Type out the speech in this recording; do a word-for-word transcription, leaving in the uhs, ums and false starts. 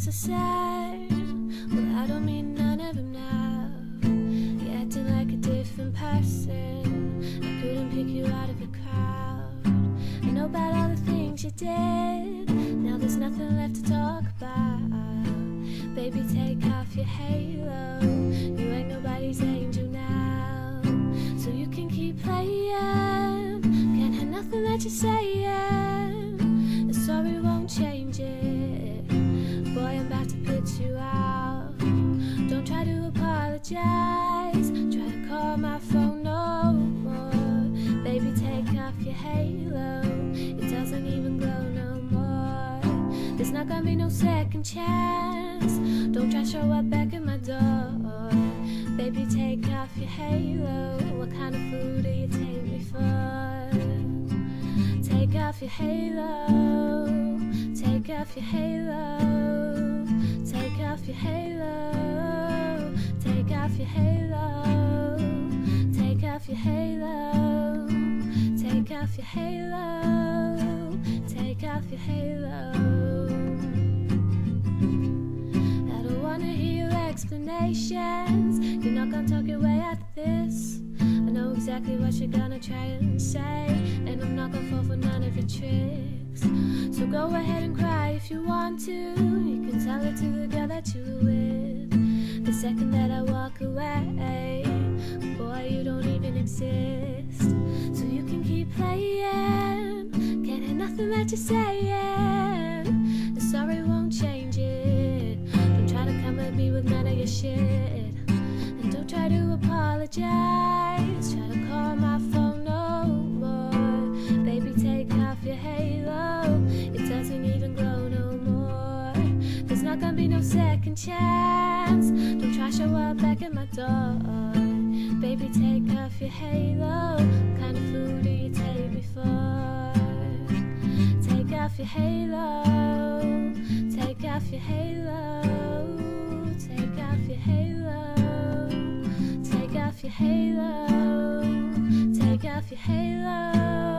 things I said, well, I don't mean none of them now. You're acting like a different person. I couldn't pick you out of a crowd. I know about all the things you did. Now there's nothing left to talk about. Baby, take off your halo. You ain't nobody's angel now, so you can keep playing. Can't have nothing that you're saying. The story won't change it. Boy, I'm about to put you out. Don't try to apologize. Try to call my phone no more. Baby, take off your halo. It doesn't even glow no more. There's not gonna be no second chance. Don't try to show up back at my door. Baby, take off your halo. What kind of food do you take me for? Take off your halo. Take off your halo. Take off your halo. Take off your halo. Take off your halo. Take off your halo. Take off your halo. I don't wanna hear your explanations. You're not gonna talk your way out of this. I know exactly what you're gonna try and say, and I'm not gonna fall for none of your tricks. So go ahead and cry if you want to. You can tell it to the girl that you were with. The second that I walk away, boy, you don't even exist. So you can keep playing. Can't have nothing that you're saying. The story won't change it. Don't try to come at me with none of your shit. And don't try to apologize. Try to call my phone no more. Baby, take off your halo. It doesn't even glow no more. There's not gonna be no second chance. Don't try to show up back at my door. Baby, take off your halo. What kind of food do you take me for? Take off your halo. Take off your halo. Take off your halo. Take off your halo. Take off your halo.